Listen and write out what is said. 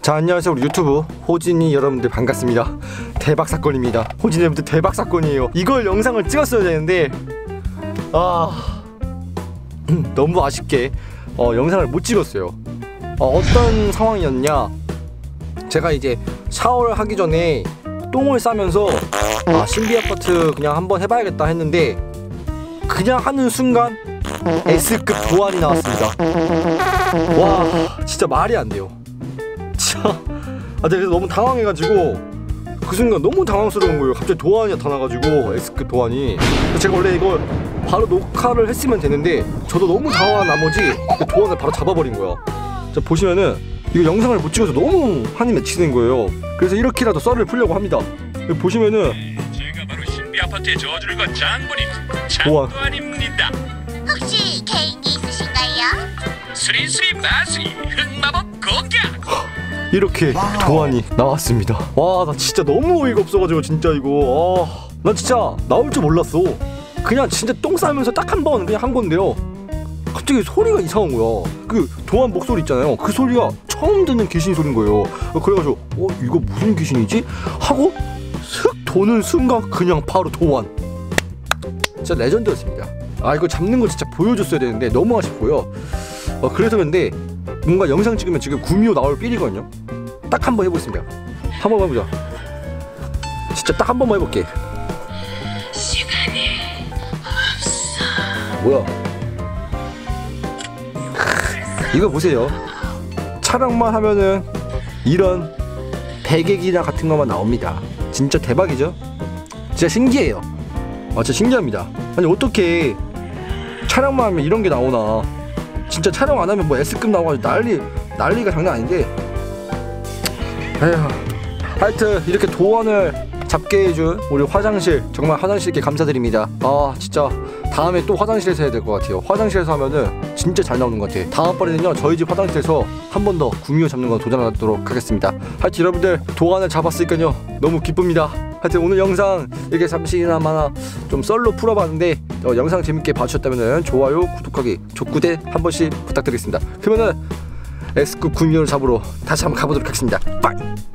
자, 안녕하세요. 우리 유튜브 호진이 여러분들 반갑습니다. 대박 사건입니다. 호진이 여러분들 대박 사건이에요. 이걸 영상을 찍었어야 되는데 너무 아쉽게 영상을 못 찍었어요. 어떤 상황이었냐, 제가 이제 샤워를 하기 전에 똥을 싸면서 신비 아파트 그냥 한번 해봐야겠다 했는데, 그냥 하는 순간 S급 도안이 나왔습니다. 와, 진짜 말이 안 돼요. 내가 너무 당황해가지고 그 순간 너무 당황스러운 거예요. 갑자기 도안이 나타나가지고 S급 도안이. 제가 원래 이거 바로 녹화를 했으면 되는데 저도 너무 당황한 나머지 그 도안을 바로 잡아버린 거야. 자, 보시면은 이거 영상을 못 찍어서 너무 한이 맺히는 거예요. 그래서 이렇게라도 썰을 풀려고 합니다. 여기 보시면은 제가 바로 신비 아파트의 저주를 건 장군이 장도안입니다. 혹시 개인기 있으신가요? 스리스리 마스리 흑마법 공격! 이렇게 도안이 나왔습니다. 와, 나 진짜 너무 어이가 없어가지고 진짜 이거 난 진짜 나올 줄 몰랐어. 그냥 진짜 똥 싸면서 딱 한 번 그냥 한 건데요, 갑자기 소리가 이상한 거야. 그 도안 목소리 있잖아요, 그 소리가 처음 듣는 귀신 소리인 거예요. 그래가지고 이거 무슨 귀신이지? 하고 슥 도는 순간 그냥 바로 도안. 진짜 레전드였습니다. 이거 잡는 거 진짜 보여줬어야 되는데 너무 아쉽고요. 그래서 근데 뭔가 영상 찍으면 지금 구미호 나올 삘이거든요. 딱 한 번 해보겠습니다. 한 번만 해보자. 진짜 딱 한 번만 해볼게. 시간이 없어. 뭐야? 이거 보세요. 촬영만 하면은 이런 배객이나 같은 것만 나옵니다. 진짜 대박이죠? 진짜 신기해요. 진짜 신기합니다. 아니, 어떻게 촬영만 하면 이런 게 나오나. 진짜 촬영 안 하면 뭐 S급 나와가지고 난리가 장난 아닌데. 에휴, 하여튼 이렇게 도안을 잡게 해준 우리 화장실, 정말 화장실께 감사드립니다. 진짜 다음에 또 화장실에서 해야 될 것 같아요. 화장실에서 하면은 진짜 잘 나오는 것 같아요. 다음번에는요, 저희 집 화장실에서 한 번 더 구미호 잡는 거 도전하도록 하겠습니다. 하여튼 여러분들 도안을 잡았으니까요, 너무 기쁩니다. 하여튼 오늘 영상 이렇게 잠시나마 좀 썰로 풀어봤는데, 영상 재밌게 봐주셨다면 좋아요, 구독하기, 족구대 한 번씩 부탁드리겠습니다. 그러면은 S급 구미호를 잡으러 다시 한번 가보도록 하겠습니다. 빠이!